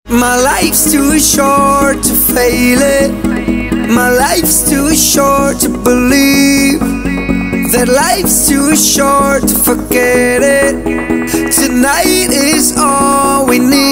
My life's too short to fail it. My life's too short to believe that life's too short to forget it. Tonight is all we need.